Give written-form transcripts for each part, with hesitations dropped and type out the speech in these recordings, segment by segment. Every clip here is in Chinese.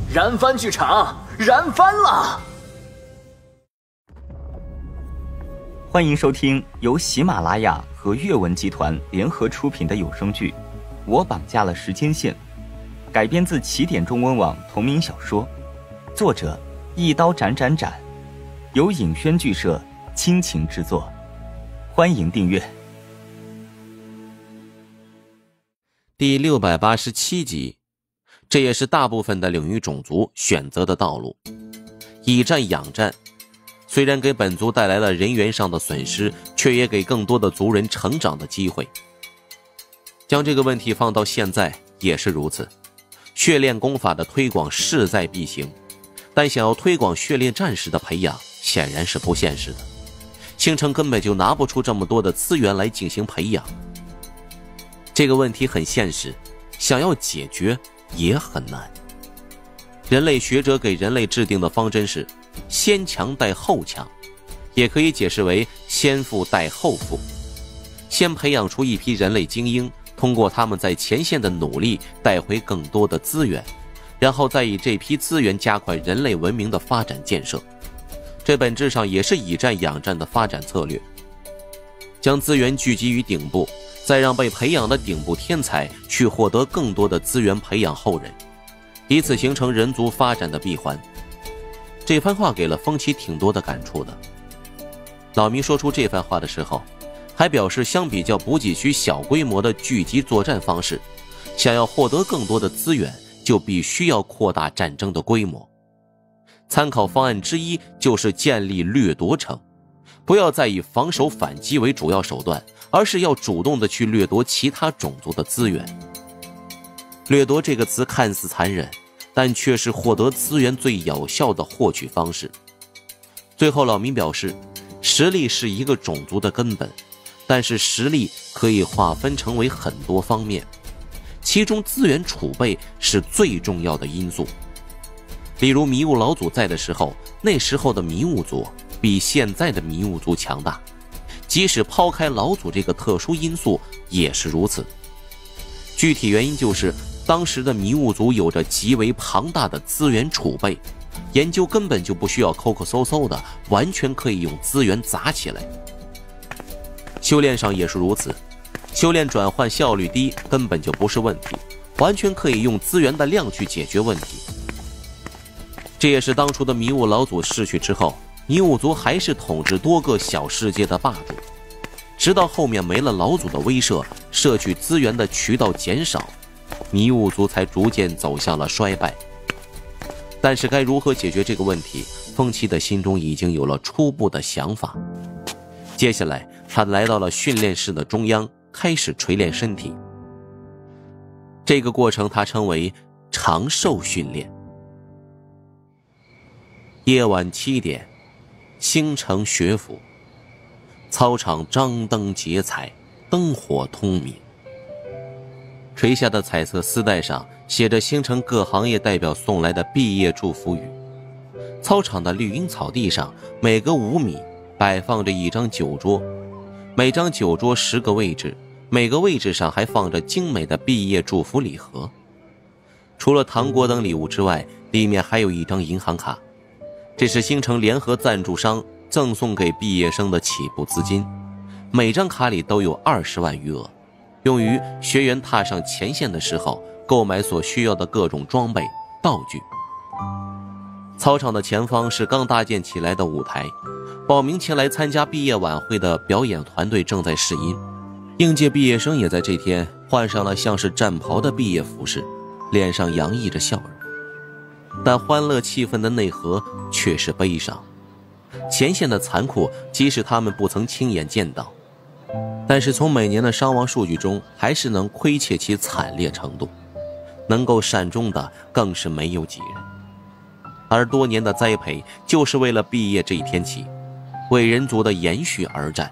燃翻剧场，燃翻了！ 欢迎收听由喜马拉雅和阅文集团联合出品的有声剧《我绑架了时间线》，改编自起点中文网同名小说，作者一刀斩斩斩，由影轩剧社倾情制作。欢迎订阅。 第687集，这也是大部分的领域种族选择的道路。以战养战，虽然给本族带来了人员上的损失，却也给更多的族人成长的机会。将这个问题放到现在也是如此，血炼功法的推广势在必行，但想要推广血炼战士的培养显然是不现实的，星城根本就拿不出这么多的资源来进行培养。这个问题很现实，想要解决也很难。人类学者给人类制定的方针是先强带后强，也可以解释为先富带后富。先培养出一批人类精英，通过他们在前线的努力带回更多的资源，然后再以这批资源加快人类文明的发展建设。这本质上也是以战养战的发展策略，将资源聚集于顶部，再让被培养的顶部天才去获得更多的资源培养后人，以此形成人族发展的闭环。这番话给了风起挺多的感触的。老明说出这番话的时候，还表示相比较补给区小规模的聚集作战方式，想要获得更多的资源，就必须要扩大战争的规模。参考方案之一就是建立掠夺城，不要再以防守反击为主要手段，而是要主动的去掠夺其他种族的资源。掠夺这个词看似残忍，但却是获得资源最有效的获取方式。最后老民表示，实力是一个种族的根本，但是实力可以划分成为很多方面，其中资源储备是最重要的因素。例如迷雾老祖在的时候，那时候的迷雾族比现在的迷雾族强大，即使抛开老祖这个特殊因素也是如此。具体原因就是当时的迷雾族有着极为庞大的资源储备，研究根本就不需要抠抠搜搜的，完全可以用资源砸起来。修炼上也是如此，修炼转换效率低根本就不是问题，完全可以用资源的量去解决问题。这也是当初的迷雾老祖逝去之后，迷雾族还是统治多个小世界的霸主，直到后面没了老祖的威慑，摄取资源的渠道减少，迷雾族才逐渐走向了衰败。但是该如何解决这个问题，风七的心中已经有了初步的想法。接下来他来到了训练室的中央，开始锤炼身体。这个过程他称为长寿训练。夜晚7点，星城学府操场张灯结彩，灯火通明。垂下的彩色丝带上写着星城各行业代表送来的毕业祝福语。操场的绿荫草地上，每隔5米摆放着一张酒桌，每张酒桌10个位置，每个位置上还放着精美的毕业祝福礼盒。除了糖果等礼物之外，里面还有一张银行卡，这是星城联合赞助商赠送给毕业生的起步资金，每张卡里都有20万余额，用于学员踏上前线的时候购买所需要的各种装备道具。操场的前方是刚搭建起来的舞台，报名前来参加毕业晚会的表演团队正在试音，应届毕业生也在这天换上了像是战袍的毕业服饰，脸上洋溢着笑容。但欢乐气氛的内核却是悲伤。前线的残酷，即使他们不曾亲眼见到，但是从每年的伤亡数据中还是能窥切其惨烈程度，能够善终的更是没有几人。而多年的栽培就是为了毕业这一天起，为人族的延续而战。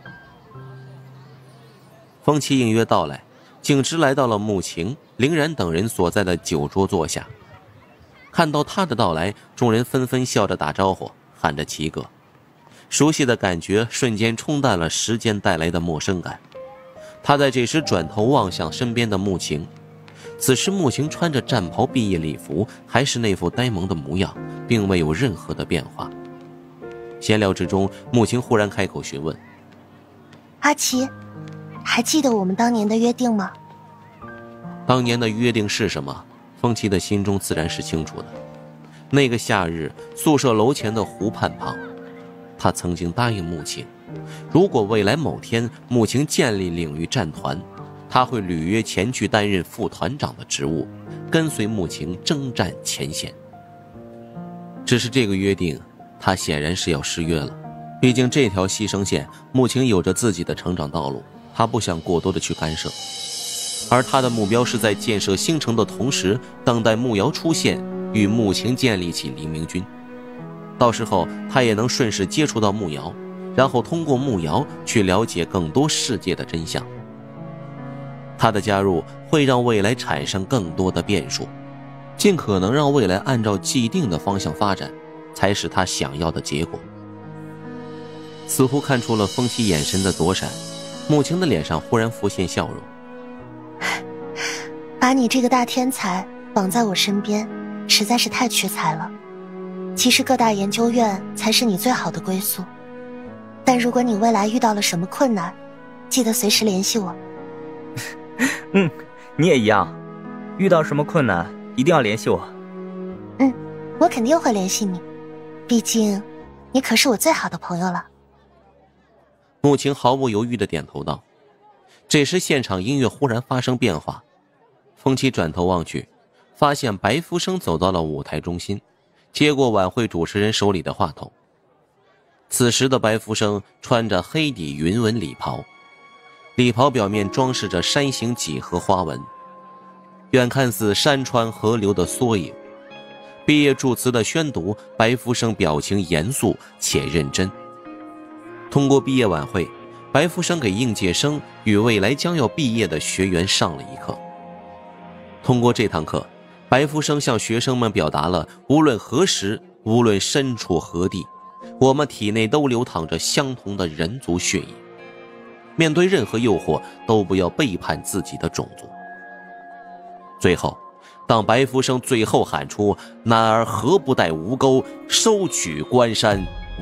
风起应约到来，径直来到了穆晴、凌然等人所在的酒桌坐下。看到他的到来，众人纷纷笑着打招呼，喊着齐哥。熟悉的感觉瞬间冲淡了时间带来的陌生感。他在这时转头望向身边的穆晴， 此时穆晴穿着战袍毕业礼服，还是那副呆萌的模样，并未有任何的变化。闲聊之中，穆晴忽然开口询问： 阿奇，还记得我们当年的约定吗？ 当年的约定是什么？风七的心中自然是清楚的。那个夏日，宿舍楼前的湖畔旁，他曾经答应穆晴，如果未来某天穆晴建立领域战团，他会履约前去担任副团长的职务，跟随穆晴征战前线。只是这个约定，他显然是要失约了。毕竟这条牺牲线，穆晴有着自己的成长道路，他不想过多的去干涉。而他的目标是在建设星城的同时，等待慕瑶出现，与穆晴建立起黎明军。到时候他也能顺势接触到慕瑶，然后通过慕瑶去了解更多世界的真相。他的加入会让未来产生更多的变数，尽可能让未来按照既定的方向发展，才是他想要的结果。似乎看出了风七眼神的躲闪，穆晴的脸上忽然浮现笑容。 把你这个大天才绑在我身边，实在是太屈才了。其实各大研究院才是你最好的归宿，但如果你未来遇到了什么困难，记得随时联系我。 你也一样，遇到什么困难一定要联系我。 我肯定会联系你，毕竟你可是我最好的朋友了。 穆晴毫不犹豫地点头道。这时现场音乐忽然发生变化，风七转头望去，发现白福生走到了舞台中心，接过晚会主持人手里的话筒。此时的白福生穿着黑底云纹礼袍，礼袍表面装饰着山形几何花纹，远看似山川河流的缩影。毕业祝词的宣读，白福生表情严肃且认真。通过毕业晚会，白福生给应届生与未来将要毕业的学员上了一课。通过这堂课，白福生向学生们表达了无论何时，无论身处何地，我们体内都流淌着相同的人族血液，面对任何诱惑都不要背叛自己的种族。最后，当白福生最后喊出男儿何不带吴钩，收取关山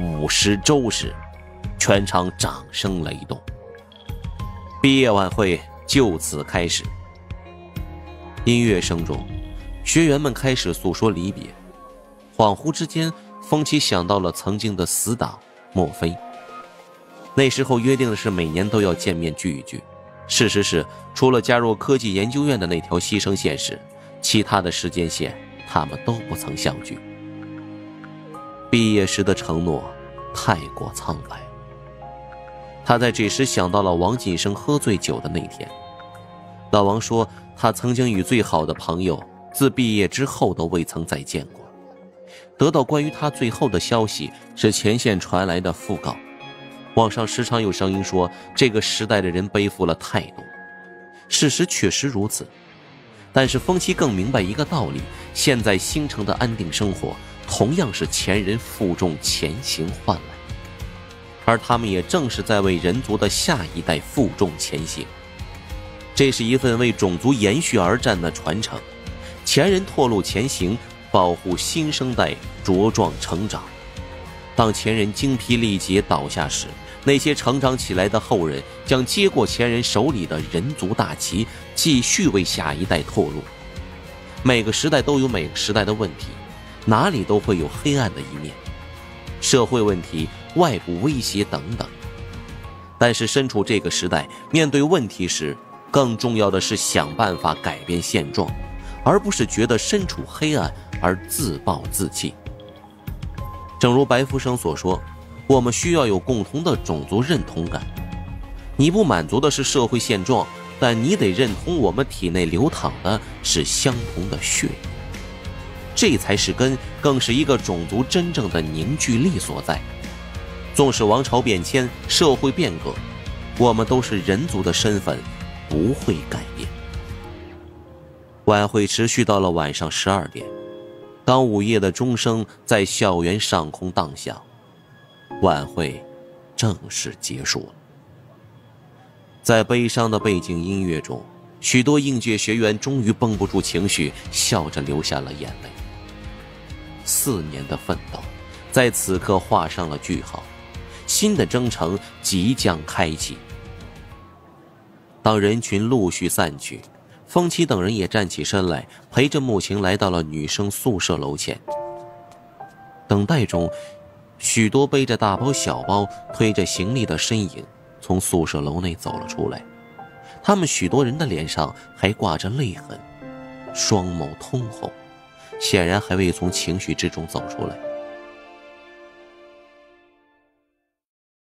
50州时，全场掌声雷动。毕业晚会就此开始。音乐声中，学员们开始诉说离别。恍惚之间，风七想到了曾经的死党莫非。那时候约定的是每年都要见面聚一聚，事实是除了加入科技研究院的那条牺牲线时，其他的时间线他们都不曾相聚。毕业时的承诺太过苍白。他在这时想到了王晋生喝醉酒的那天。老王说他曾经与最好的朋友自毕业之后都未曾再见过。得到关于他最后的消息是前线传来的讣告。网上时常有声音说这个时代的人背负了太多，事实确实如此。但是风七更明白一个道理，现在星城的安定生活同样是前人负重前行换来，而他们也正是在为人族的下一代负重前行。这是一份为种族延续而战的传承，前人拓路前行，保护新生代茁壮成长。当前人精疲力竭倒下时，那些成长起来的后人将接过前人手里的人族大旗，继续为下一代拓路。每个时代都有每个时代的问题，哪里都会有黑暗的一面，社会问题、外部威胁等等。但是身处这个时代，面对问题时，更重要的是想办法改变现状，而不是觉得身处黑暗而自暴自弃。正如白福生所说，我们需要有共同的种族认同感。你不满足的是社会现状，但你得认同我们体内流淌的是相同的血液，这才是根，更是一个种族真正的凝聚力所在。纵使王朝变迁，社会变革，我们都是人族的身份不会改变。晚会持续到了晚上12点，当午夜的钟声在校园上空荡响，晚会正式结束了。在悲伤的背景音乐中， 许多应届学员终于绷不住情绪，笑着流下了眼泪。4年的奋斗在此刻画上了句号，新的征程即将开启。当人群陆续散去，风七等人也站起身来，陪着穆晴来到了女生宿舍楼前。等待中，许多背着大包小包推着行李的身影从宿舍楼内走了出来，他们许多人的脸上还挂着泪痕，双眸通红，显然还未从情绪之中走出来。